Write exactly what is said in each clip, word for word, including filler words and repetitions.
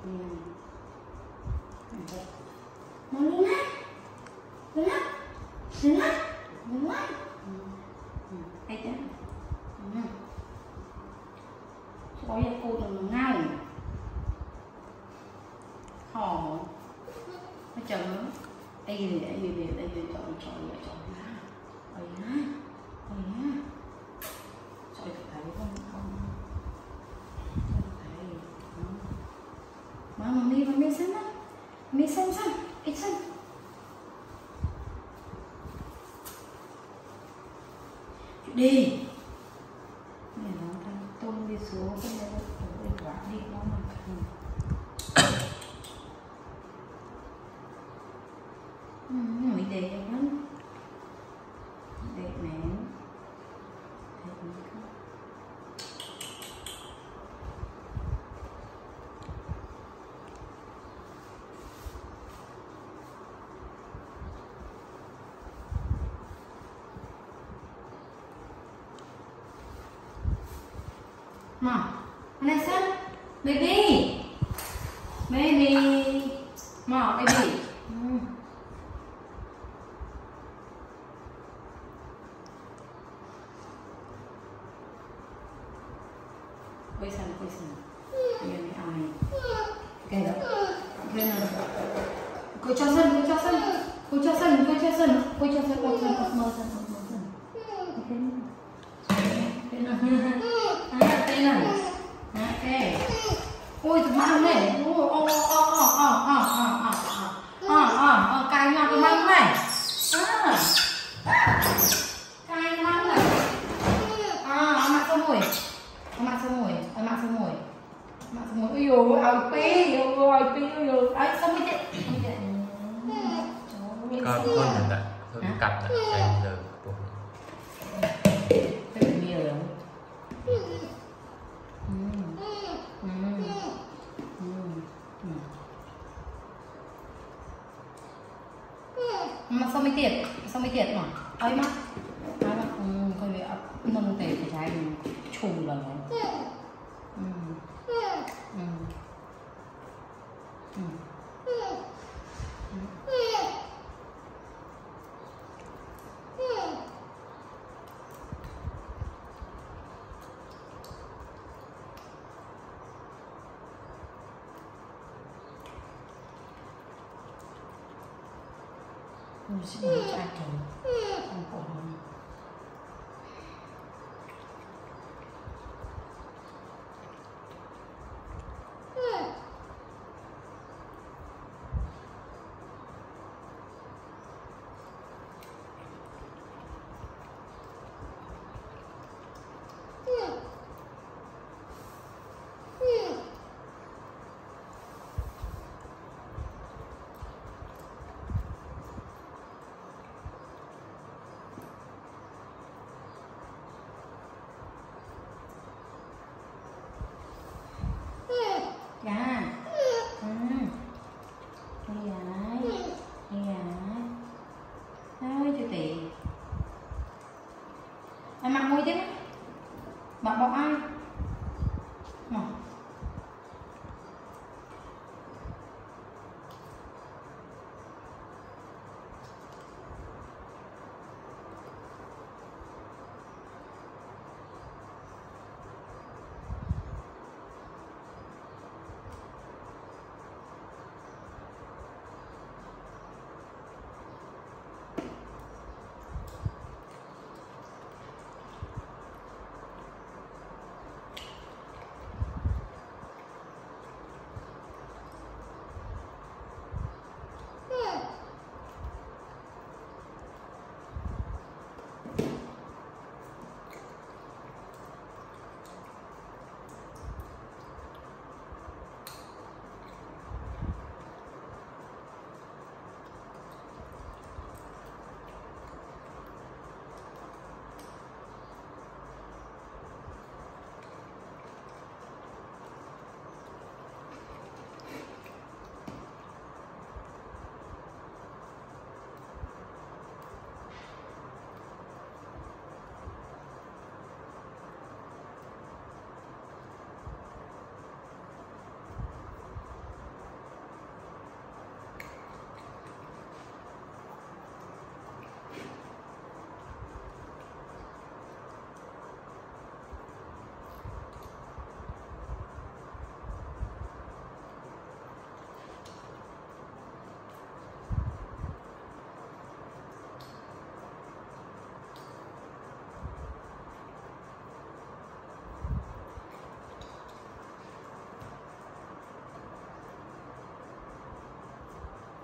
Mau lên á, lên á, lên á, lên á. Thấy chưa? Có giờ cô đừng ngao. Hò. Nó chậm lắm. Đây gì đây gì đây đây chọn chọn lại chọn lá. Ơi á, ơi á. Chọn được thấy không không? Thấy. Mà mami mami xem á, mami xem xem, ít xem. Đi. Này nó thằng tôm đi xuống cái này nó phải quả đi nó mà khăn. Mới đẹp lắm, đẹp nè, đẹp lắm. Mà, anh này xem, baby, baby, mà baby. Mm. Quay sang, quay sang. Bây giờ mới ai. Ok đó. Ok nào. Cô cho sân, cô cho sân. Cô cho sân, cô cho sân. Cô cho sân, cô cho sân, cô mơ sân, cô mơ sân. Ok. Ok nào. Ok nào. Ok. Ôi, thằng măng này. Ôi, ô, ô, ô, ô, ô, ô, ô, ô, ô, ô, ô, cài nhau cái măng này. À. Cài măng này. À, mặt xong rồi. Mặt xong rồi, mặt xong rồi. Mặt xong rồi. Ôi dồi, ôi pi, ôi pi, ôi dồi. Ấy, xong mới chết. Con con mình đã, thôi cặp đã, đây giờ buộc. Cái bị nhiều lắm. Mà sao mới tiệt, sao mới tiệt mà, ấy mắt, ấy mắt, coi về nâng tề phải trái trùng lần này. Ừ. Ừ. Ừ. Mình sẽ nói cho ai chồng không khổ hơn.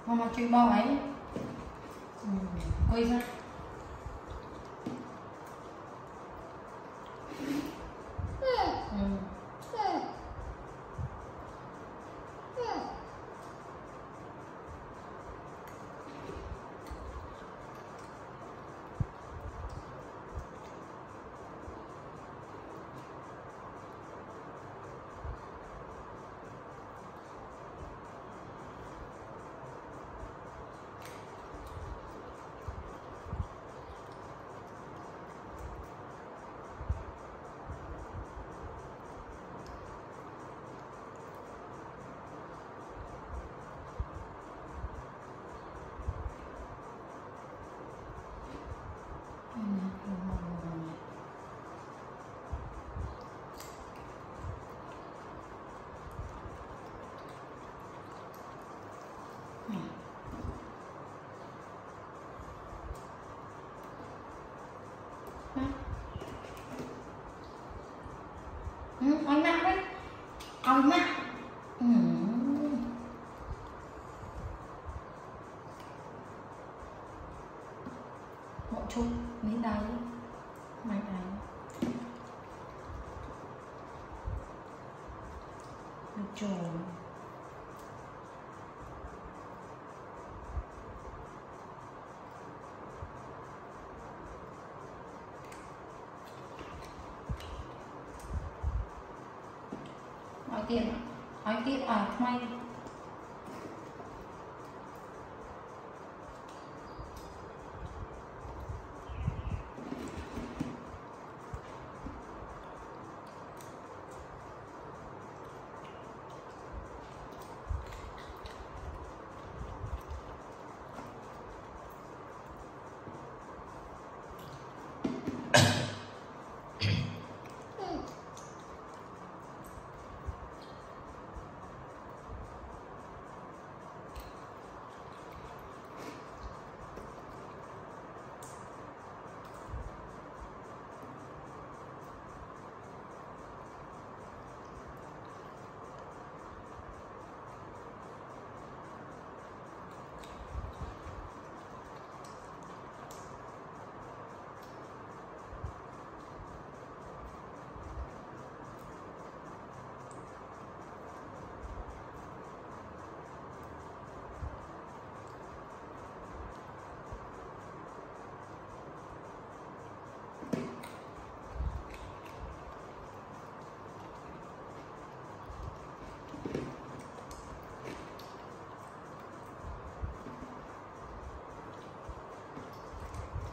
Mama chui bao ấy. Ừ. Quay ra. Ừ. Ừ, ôi nặng đấy. Ôi nặng. Ừ. Một chút mấy đáy. Mấy đáy. Được rồi. Nói tiền ạ. Nói tiền à, may.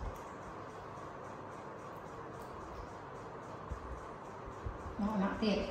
Nó nặng tiền.